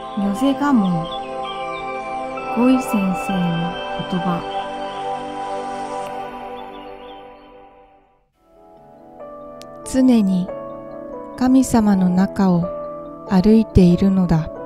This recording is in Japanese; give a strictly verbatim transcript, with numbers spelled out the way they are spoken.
ヨゼガモン、ゴイ先生の言葉。 常に神様の中を歩いているのだ。